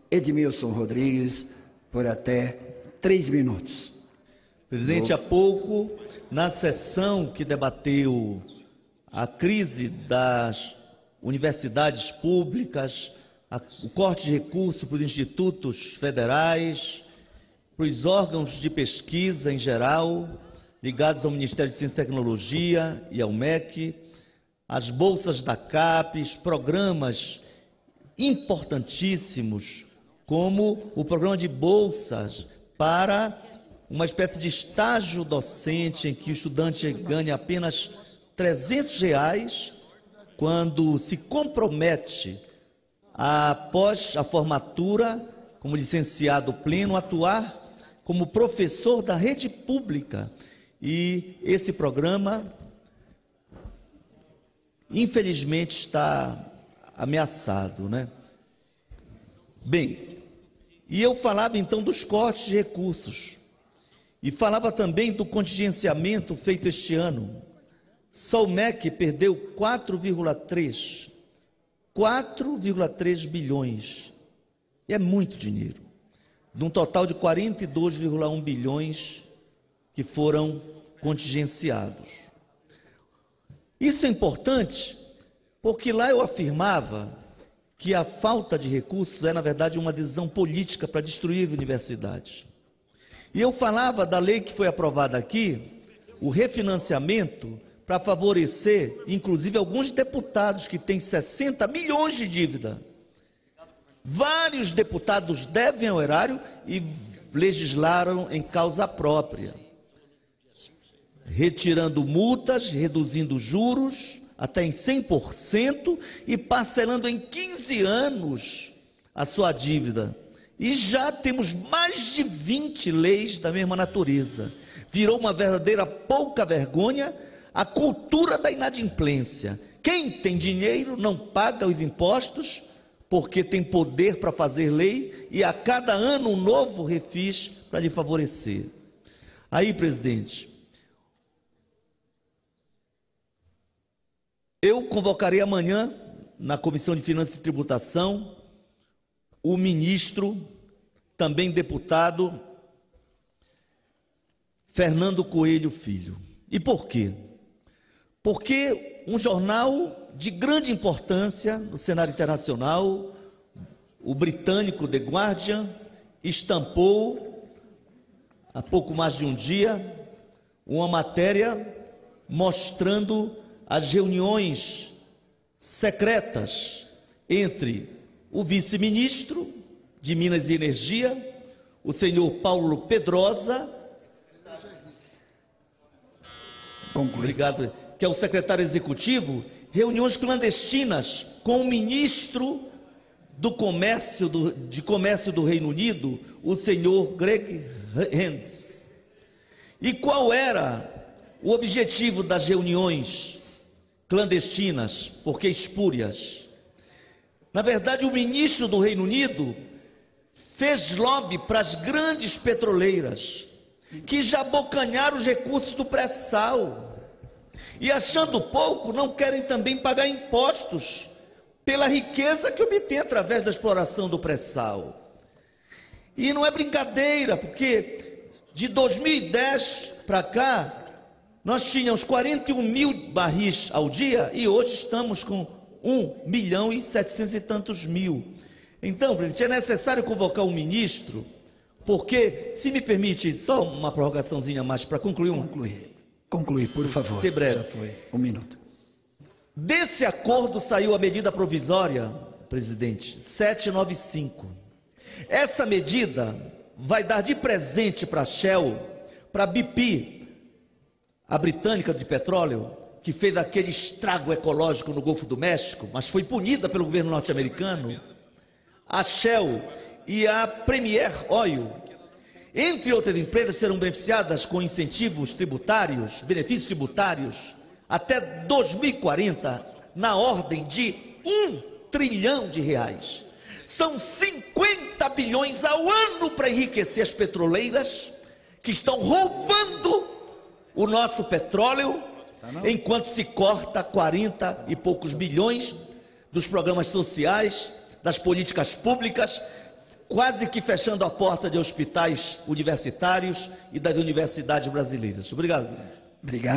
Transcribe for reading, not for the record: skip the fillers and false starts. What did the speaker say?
Edmilson Rodrigues, por até 3 minutos. Presidente, há pouco, na sessão que debateu a crise das universidades públicas, o corte de recursos para os institutos federais, para os órgãos de pesquisa em geral, ligados ao Ministério de Ciência e Tecnologia e ao MEC, as bolsas da CAPES, programas importantíssimos, como o programa de bolsas para uma espécie de estágio docente em que o estudante ganha apenas R$300 quando se compromete após a formatura, como licenciado pleno, atuar como professor da rede pública. E esse programa, infelizmente, está ameaçado, né? Bem, e eu falava então dos cortes de recursos e falava também do contingenciamento feito este ano. Só o MEC perdeu 4,3 bilhões. É muito dinheiro, de um total de 42,1 bilhões que foram contingenciados. Isso é importante porque lá eu afirmava que a falta de recursos é, na verdade, uma decisão política para destruir as universidades. E eu falava da lei que foi aprovada aqui, o refinanciamento, para favorecer, inclusive, alguns deputados que têm 60 milhões de dívida. Vários deputados devem ao erário e legislaram em causa própria, retirando multas, reduzindo juros até em 100% e parcelando em 15 anos a sua dívida. E já temos mais de 20 leis da mesma natureza. Virou uma verdadeira pouca vergonha a cultura da inadimplência. Quem tem dinheiro não paga os impostos porque tem poder para fazer lei e a cada ano um novo refis para lhe favorecer. Aí, presidente, eu convocarei amanhã, na Comissão de Finanças e Tributação, o ministro, também deputado, Fernando Coelho Filho. E por quê? Porque um jornal de grande importância no cenário internacional, o britânico The Guardian, estampou, há pouco mais de um dia, uma matéria mostrando as reuniões secretas entre o vice-ministro de Minas e Energia, o senhor Paulo Pedrosa, obrigado, que é o secretário executivo, reuniões clandestinas com o ministro do Comércio do Reino Unido, o senhor Greg Hands. E qual era o objetivo das reuniões clandestinas, porque espúrias? Na verdade, o ministro do Reino Unido fez lobby para as grandes petroleiras, que já abocanharam os recursos do pré-sal. E achando pouco, não querem também pagar impostos pela riqueza que obtém através da exploração do pré-sal. E não é brincadeira, porque de 2010 para cá, nós tínhamos 41 mil barris ao dia e hoje estamos com 1.700.000 e tantos mil. Então, presidente, é necessário convocar um ministro, porque, se me permite, só uma prorrogaçãozinha mais para concluir. Concluir, por favor. Ser breve. Já foi 1 minuto. Desse acordo saiu a medida provisória, presidente, 795. Essa medida vai dar de presente para a Shell, para a BP, a britânica de petróleo, que fez aquele estrago ecológico no Golfo do México, mas foi punida pelo governo norte-americano, a Shell e a Premier Oil, entre outras empresas, serão beneficiadas com incentivos tributários, benefícios tributários, até 2040, na ordem de R$1 trilhão. São 50 bilhões ao ano para enriquecer as petroleiras, que estão roubando o nosso petróleo, enquanto se corta 40 e poucos bilhões dos programas sociais, das políticas públicas, quase que fechando a porta de hospitais universitários e das universidades brasileiras. Obrigado. Obrigado.